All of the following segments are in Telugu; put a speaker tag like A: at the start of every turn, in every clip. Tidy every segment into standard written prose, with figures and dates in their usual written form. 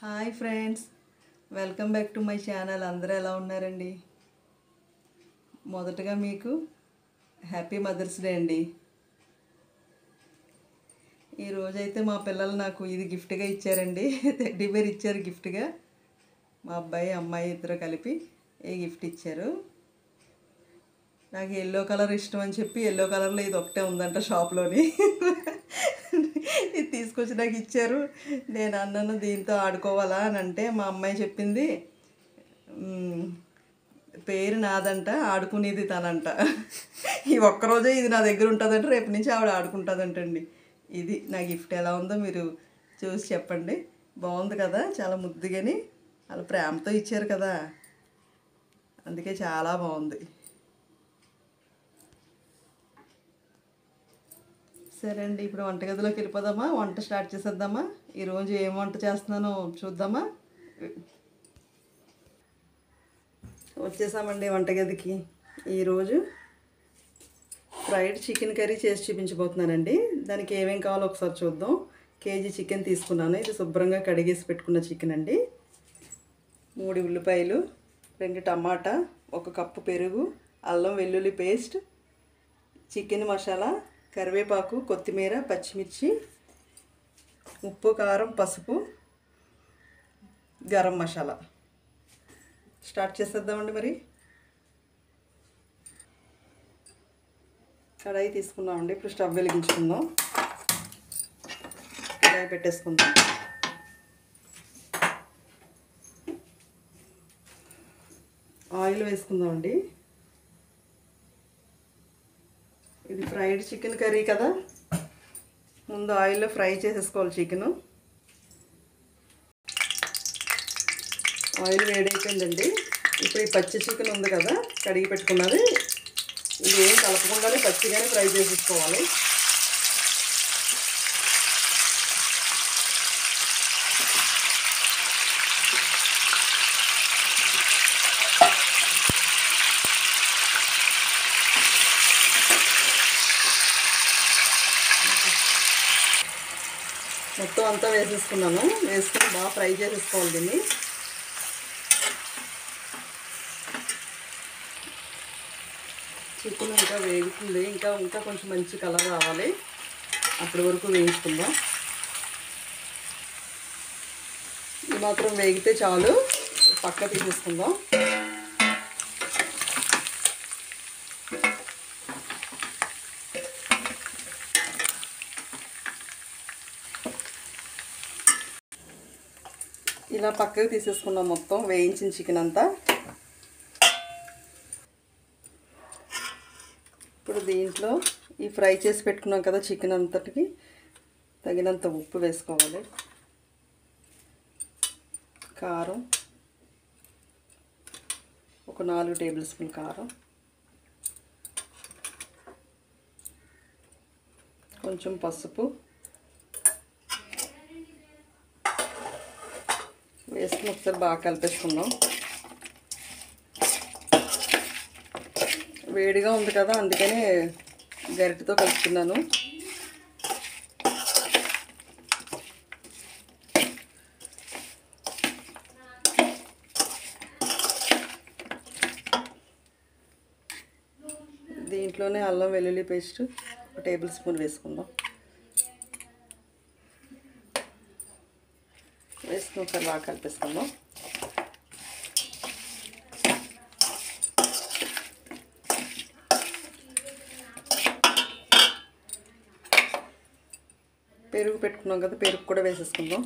A: Hi friends, welcome back to my channel. అందరూ ఎలా ఉన్నారండి? మొదటగా మీకు హ్యాపీ మదర్స్ డే అండి. ఈరోజైతే మా పిల్లలు నాకు ఇది గిఫ్ట్గా ఇచ్చారండి. టెడ్డీ బేర్ ఇచ్చారు గిఫ్ట్గా. మా అబ్బాయి అమ్మాయి ఇద్దరు కలిపి ఈ గిఫ్ట్ ఇచ్చారు. నాకు ఎల్లో కలర్ ఇష్టం అని చెప్పి ఎల్లో కలర్లో ఇది ఒకటే ఉందంట షాప్లోని. ఇది తీసుకొచ్చి నాకు ఇచ్చారు. నేను అన్నాను దీంతో ఆడుకోవాలా అని అంటే మా అమ్మాయి చెప్పింది పేరు నాదంట, ఆడుకునేది తనంట. ఈ ఒక్కరోజే ఇది నా దగ్గర ఉంటుందంట, రేపు నుంచి ఆవిడ ఆడుకుంటుందంటండి. ఇది నా గిఫ్ట్. ఎలా ఉందో మీరు చూసి చెప్పండి. బాగుంది కదా, చాలా ముద్దుగాని వాళ్ళు ప్రేమతో ఇచ్చారు కదా, అందుకే చాలా బాగుంది. సరే అండి, ఇప్పుడు వంటగదిలోకి వెళ్ళిపోదామా? వంట స్టార్ట్ చేసేద్దామా? ఈరోజు ఏం వంట చేస్తున్నానో చూద్దామా? వచ్చేసామండి వంటగదికి. ఈరోజు ఫ్రైడ్ చికెన్ కర్రీ చేసి చూపించబోతున్నానండి. దానికి ఏమేం కావాలో ఒకసారి చూద్దాం. కేజీ చికెన్ తీసుకున్నాను. ఇది శుభ్రంగా కడిగేసి పెట్టుకున్న చికెన్ అండి. 3 ఉల్లిపాయలు, 2 టమాటా, 1 కప్పు పెరుగు, అల్లం వెల్లుల్లి పేస్ట్, చికెన్ మసాలా, కరివేపాకు, కొత్తిమీర, పచ్చిమిర్చి, ఉప్పు, కారం, పసుపు, గరం మసాలా. స్టార్ట్ చేసేద్దామండి. మరి కడాయి తీసుకున్నామండి. ఇప్పుడు స్టవ్ వెలిగించుకుందాం. కడాయి పెట్టేసుకుందాం. ఆయిల్ వేసుకుందామండి. ఇది ఫ్రైడ్ చికెన్ కర్రీ కదా, ముందు ఆయిల్లో ఫ్రై చేసేసుకోవాలి చికెను. ఆయిల్ వేడైపోయిందండి. ఇప్పుడు ఈ పచ్చి చికెన్ ఉంది కదా కడిగి పెట్టుకున్నది, ఇది ఏం కలపకుండానే పచ్చిగానే ఫ్రై చేసేసుకోవాలి. మొత్తం అంతా వేసేసుకున్నాను. వేసుకుని బాగా ఫ్రై చేసేసుకోవాలి దీన్ని. చికెన్ ఇంకా వేగుతుంది. ఇంకా కొంచెం మంచి కలర్ రావాలి, అప్పటి వరకు వేయించుకుందాం. ఇది మాత్రం వేగితే చాలు, పక్క తీసేసుకుందాం. ఇలా పక్కకు తీసేసుకున్నాం మొత్తం వేయించిన చికెన్ అంతా. ఇప్పుడు దీంట్లో ఈ ఫ్రై చేసి పెట్టుకున్నాం కదా చికెన్ అంతటికి తగినంత ఉప్పు వేసుకోవాలి. కారం, ఒక 4 టేబుల్ స్పూన్ కారం, కొంచెం పసుపు వేసుకుని ఒకసారి బాగా కలిపేసుకుందాం. వేడిగా ఉంది కదా, అందుకని గరిటెతో కలుపుతున్నాను. దీంట్లోనే అల్లం వెల్లుల్లి పేస్ట్ 1 టేబుల్ స్పూన్ వేసుకుందాం. వేసుకుని ఒకసారి బాగా కలిపేసుకుందాం. పెరుగు పెట్టుకున్నాం కదా, పెరుగు కూడా వేసేసుకుందాం.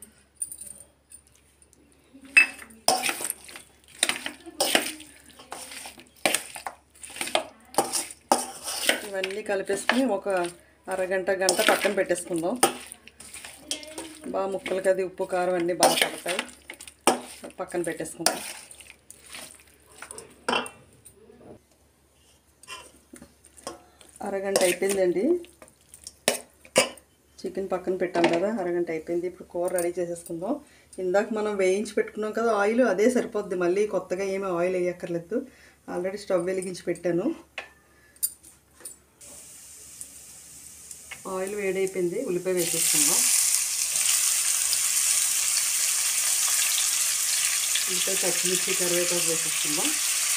A: ఇవన్నీ కలిపేసుకుని ఒక అరగంట గంట పక్కన పెట్టేసుకుందాం. బాగా ముక్కలకి అది ఉప్పు కారం అన్నీ బాగా పడతాయి. పక్కన పెట్టేసుకుందాం. అరగంట అయిపోయిందండి. చికెన్ పక్కన పెట్టాం కదా, అరగంట అయిపోయింది. ఇప్పుడు కూర రెడీ చేసేసుకుందాం. ఇందాక మనం వేయించి పెట్టుకున్నాం కదా ఆయిల్, అదే సరిపోద్ది. మళ్ళీ కొత్తగా ఏమీ ఆయిల్ వేయక్కర్లేదు. ఆల్రెడీ స్టవ్ వెలిగించి పెట్టాను. ఆయిల్ వేడైపోయింది. ఉల్లిపాయ వేసేసుకుందాం. ఇంకా పచ్చిమిర్చి కరివేపాకు వేసేసుకుందాం.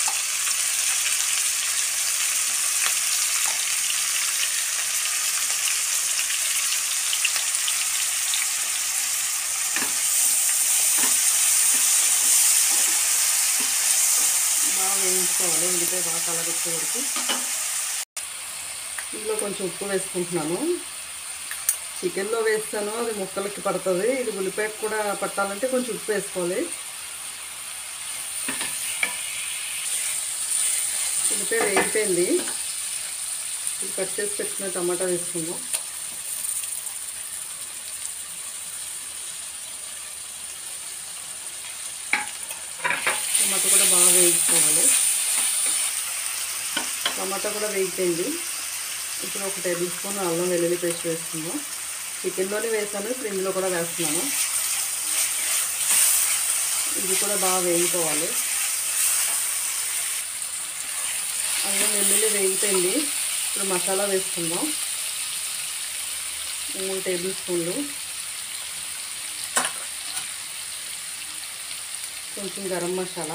A: బాగా వేయించుకోవాలి. ఉల్లిపాయ బాగా కలర్ వచ్చే వరకు. ఇందులో కొంచెం ఉప్పు వేసుకుంటున్నాను. చికెన్లో వేస్తాను, అది ముక్కలకి పడుతుంది. ఇది ఉల్లిపాయకు కూడా పట్టాలంటే కొంచెం ఉప్పు వేసుకోవాలి. ఉల్లిపాయ వేగిపోయింది. ఇది కట్ చేసి పెట్టుకున్న టమాటా వేసుకుందాం. టమాటా కూడా బాగా వేయించుకోవాలి. టమాటా కూడా వేగిపోయింది. ఇప్పుడు 1 టేబుల్ స్పూన్ అల్లం వెల్లుల్లి పేస్ట్ వేసుకుందాం. చికెన్లోనే వేసాను, ఇప్పుడు ఇందులో కూడా వేస్తున్నాను. ఇది కూడా బాగా వేగిపోవాలి. అల్లం వెల్లుల్లి వేగిపోయింది. ఇప్పుడు మసాలా వేసుకుందాం. 3 టేబుల్ స్పూన్లు. కొంచెం garam masala,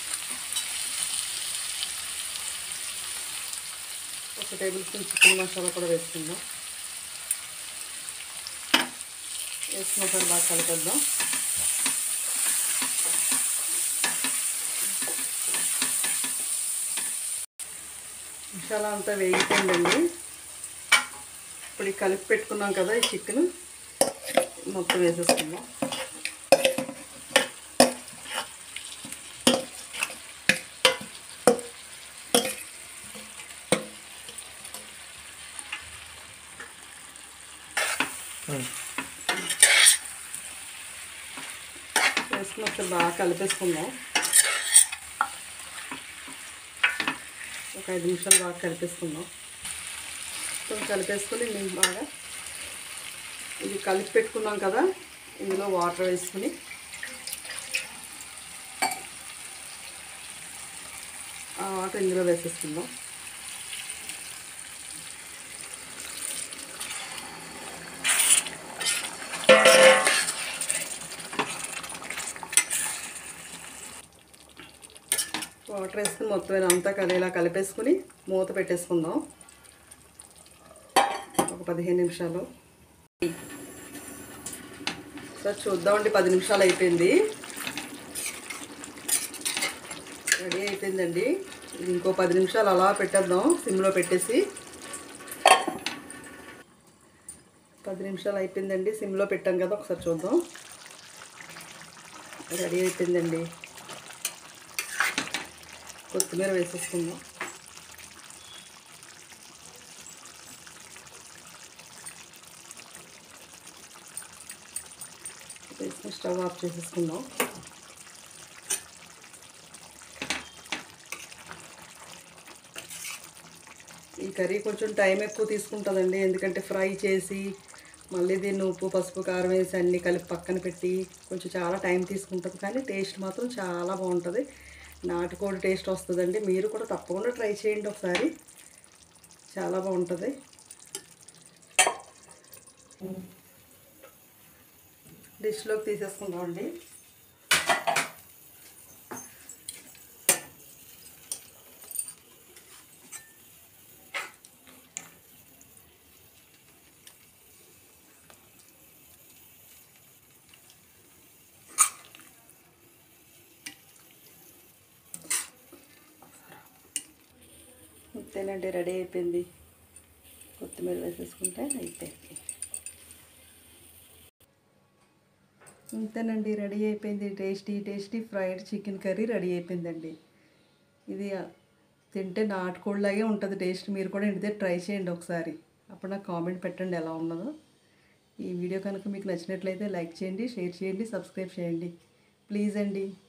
A: 1 tablespoon chicken masala కూడా వేసుకుందాం. వేసుకున్న తర్వాత బాగా కలిపేద్దాం. మసాలా అంతా వేగిపోయిందండి. ఇప్పుడు కలిపి పెట్టుకున్నాం కదా ఈ చికెన్ మొత్తం వేసేసుకుందాం. వేసుకుని ఒకసారి బాగా కలిపేసుకుందాం. ఒక 5 నిమిషాలు బాగా కలిపేసుకుందాం. కొంచెం కలిపేసుకొని మేము బాగా ఇది కలిపి పెట్టుకున్నాం కదా, ఇందులో వాటర్ వేసుకుని ఆ వాటర్ ఇందులో వేసేసుకుందాం. వాటర్ వేసుకుని మొత్తం అంతా ఇలా కలిపేసుకుని మూత పెట్టేసుకుందాం ఒక 15 నిమిషాలు. సార్ చూద్దామండి, 10 నిమిషాలు అయిపోయింది. రెడీ అయిపోయిందండి. ఇది ఇంకో 10 నిమిషాలు అలా పెట్టేద్దాం సిమ్లో పెట్టేసి. 10 నిమిషాలు అయిపోయిందండి, సిమ్లో పెట్టాం కదా, ఒకసారి చూద్దాం. రెడీ అయిపోయిందండి. కొత్తిమీర వేసేసుకుందాం. వేసుకుని స్టవ్ ఆఫ్ చేసేసుకుందాం. ఈ కర్రీ కొంచెం టైం ఎక్కువ తీసుకుంటుందండి, ఎందుకంటే ఫ్రై చేసి మళ్ళీ దీన్ని ఉప్పు పసుపు కారం వేసి అన్నీ కలిపి పక్కన పెట్టి కొంచెం చాలా టైం తీసుకుంటుంది. కానీ టేస్ట్ మాత్రం చాలా బాగుంటుంది. నాటుకోడి టేస్ట్ వస్తుందండి. మీరు కూడా తప్పకుండా ట్రై చేయండి ఒకసారి, చాలా బాగుంటుంది. డిష్లోకి తీసేసుకుందామండి. అంతేనండి, రెడీ అయిపోయింది. కొత్తిమీర వేసేసుకుంటే అయిపోయింది. అంతేనండి, రెడీ అయిపోయింది. Tasty fried chicken curry ready అయిపోయిందండి. ఇది తింటే నాటుకోడిలాగే ఉంటుంది టేస్ట్. మీరు కూడా ఇంటి దగ్గర ట్రై చేయండి ఒకసారి. అప్పుడు నాకు కామెంట్ పెట్టండి ఎలా ఉన్నదో. ఈ వీడియో కనుక మీకు నచ్చినట్లయితే లైక్ చేయండి, షేర్ చేయండి, సబ్స్క్రైబ్ చేయండి ప్లీజ్ అండి.